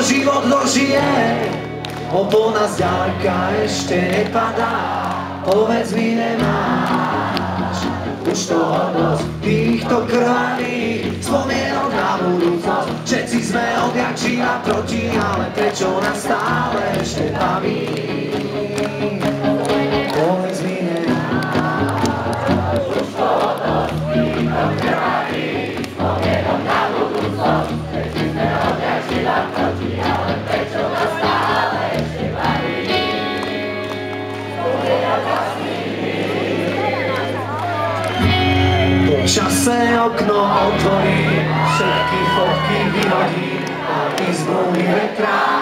život dožije, lebo nás ďaleka ešte nepadá. Povedz mi, nemáš už toho dosť týchto krvavých spomienok na budúcnosť. Všetci sme odjak živa proti, ale prečo nás stále ešte baví? Povedz mi, nemáš už toho dosť týchto krvavých spomienok na budúcnosť. Všetci sme odjak živa proti, ale prečo nás stále ešte baví? Po čase okno otvorí, všetky fotky vyhodí a izbu mi vetrá.